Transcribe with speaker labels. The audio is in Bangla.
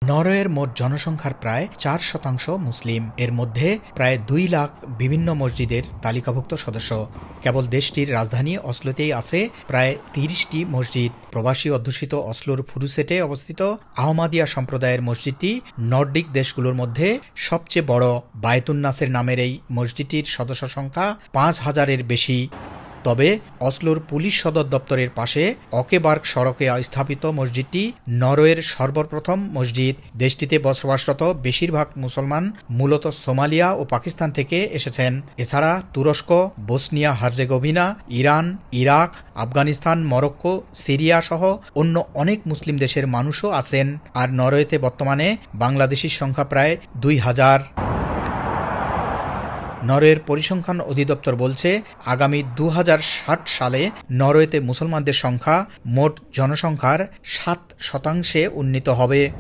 Speaker 1: নরওয়ের মোট জনসংখ্যার প্রায় 4% মুসলিম। এর মধ্যে প্রায় 2 লাখ বিভিন্ন মসজিদের তালিকাভুক্ত সদস্য। কেবল দেশটির রাজধানী অসলোতেই আছে প্রায় 30টি মসজিদ। প্রবাসী অধ্যুষিত অসলোর ফুরুসেটে অবস্থিত আহমাদিয়া সম্প্রদায়ের মসজিদটি নর্ডিক দেশগুলোর মধ্যে সবচেয়ে বড়। বায়তুন নাসের নামের এই মসজিদটির সদস্য সংখ্যা 5,000-এর বেশি। তবে অসলোর পুলিশ সদর দপ্তরের পাশে অকেবার্গ সড়কে স্থাপিত মসজিদটি নরওয়ের সর্বপ্রথম মসজিদ। দেশটিতে বসবাসরত বেশিরভাগ মুসলমান মূলত সোমালিয়া ও পাকিস্তান থেকে এসেছেন। এছাড়া তুরস্ক, Bosnia Herzegovina, Iran, Iraq, Afghanistan, Morocco, Syria সহ অন্য অনেক মুসলিম দেশের মানুষও আছেন। আর নরওয়েতে বর্তমানে বাংলাদেশির সংখ্যা প্রায় 2,000। নরওয়ের পরিসংখ্যান অধিদপ্তর বলছে, আগামী 2060 সালে নরওয়েতে মুসলমানদের সংখ্যা মোট জনসংখ্যার 7% উন্নীত হবে।